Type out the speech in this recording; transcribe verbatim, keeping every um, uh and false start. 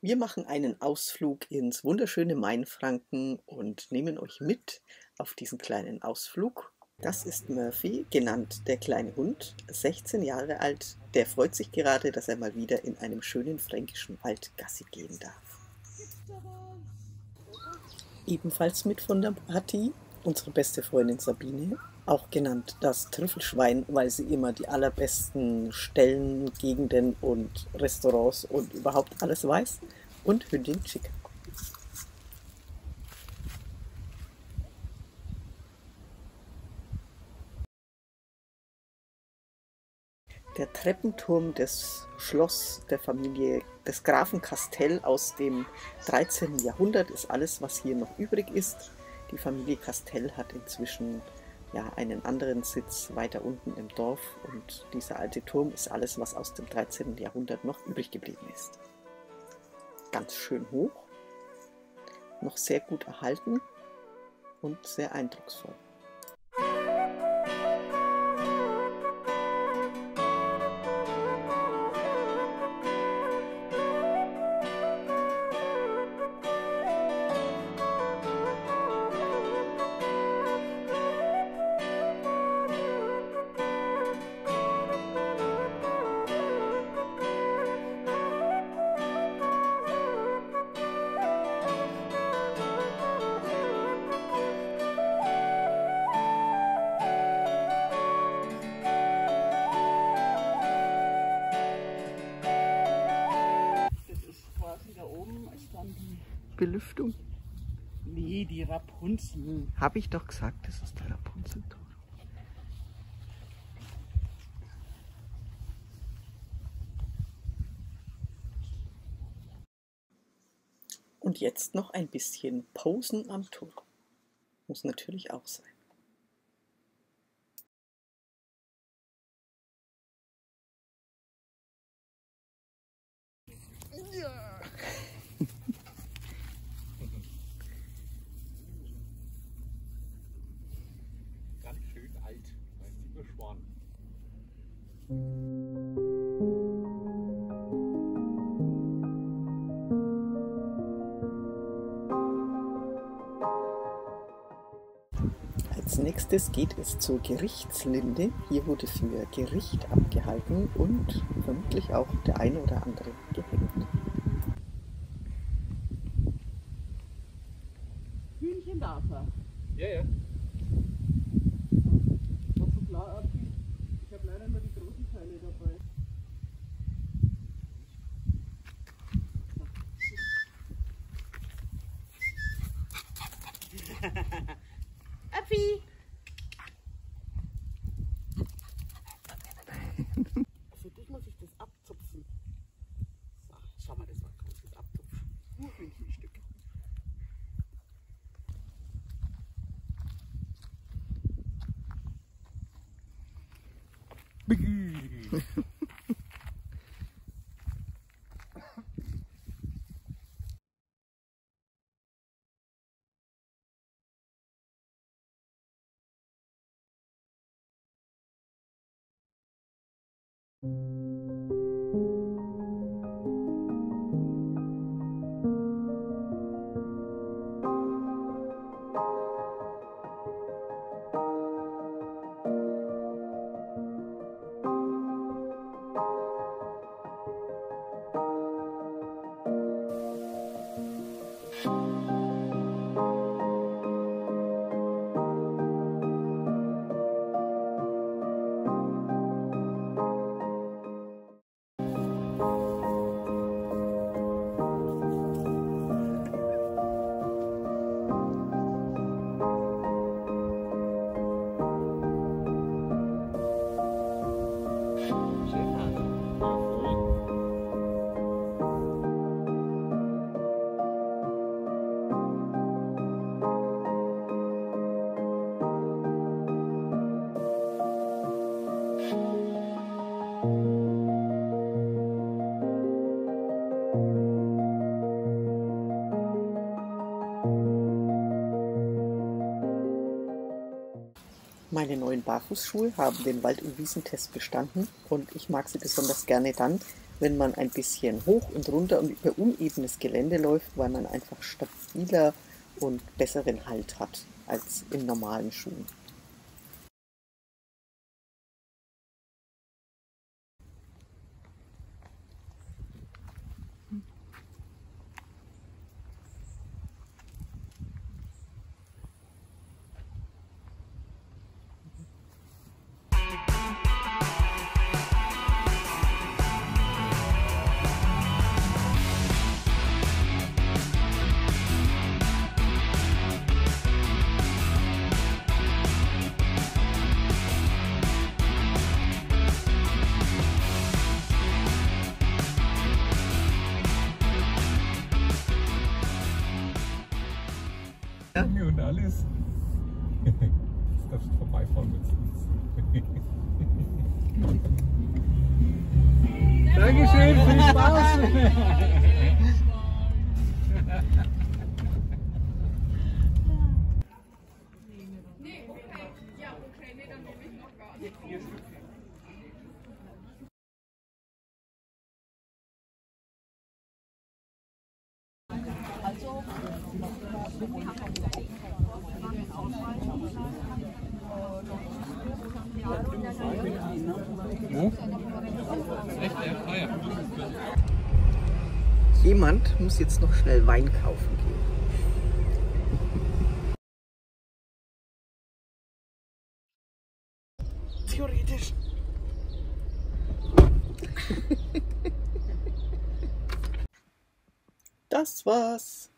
Wir machen einen Ausflug ins wunderschöne Mainfranken und nehmen euch mit auf diesen kleinen Ausflug. Das ist Murphy, genannt der kleine Hund, sechzehn Jahre alt. Der freut sich gerade, dass er mal wieder in einem schönen fränkischen Wald Gassi gehen darf. Ebenfalls mit von der Partie unsere beste Freundin Sabine, auch genannt das Trüffelschwein, weil sie immer die allerbesten Stellen, Gegenden und Restaurants und überhaupt alles weiß, und Hündin Chica. Der Treppenturm des Schloss der Familie des Grafen Castell aus dem dreizehnten Jahrhundert ist alles, was hier noch übrig ist. Die Familie Castell hat inzwischen ja, einen anderen Sitz weiter unten im Dorf, und dieser alte Turm ist alles, was aus dem dreizehnten Jahrhundert noch übrig geblieben ist. Ganz schön hoch, noch sehr gut erhalten und sehr eindrucksvoll. Belüftung? Nee, die Rapunzel. Habe ich doch gesagt, das ist der Rapunzelturm. Und jetzt noch ein bisschen Posen am Turm. Muss natürlich auch sein. Ja. Ganz schön alt, ein Silberschwan. Als nächstes geht es zur Gerichtslinde. Hier wurde für Gericht abgehalten und vermutlich auch der eine oder andere gehängt. Hühnchen darf er. Ja, ja. Was so klar aussieht. Ich habe leider nur die großen Teile dabei. Appi! Für dich muss ich das abzupfen. So, schau mal, das war großes Abzupfen. Nur Hühnchenstück. Meine neuen Barfußschuhe haben den Wald- und Wiesentest bestanden, und ich mag sie besonders gerne dann, wenn man ein bisschen hoch und runter und über unebenes Gelände läuft, weil man einfach stabiler und besseren Halt hat als in normalen Schuhen. Und alles. Jetzt darfst du vorbeifahren mit uns. Dankeschön, viel Spaß! Jemand muss jetzt noch schnell Wein kaufen gehen. Theoretisch. Das war's.